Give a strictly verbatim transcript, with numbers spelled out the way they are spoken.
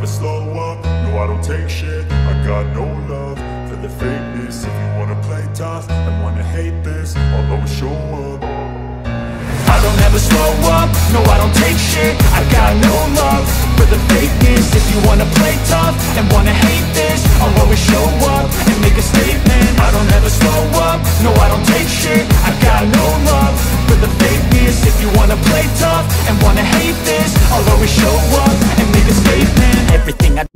never slow up, no I don't take shit. I got no love for the fakeness. If you wanna play tough and wanna hate this, I'll always show up. I don't ever slow up, no I don't take shit. I got no love for the fakeness. If you wanna play tough and wanna hate this, I'll always show up and make a statement. I don't ever slow up, no I don't take shit. I got no love for the fakeness. If you wanna play tough and wanna hate this, I'll always show up and make a statement. Everything I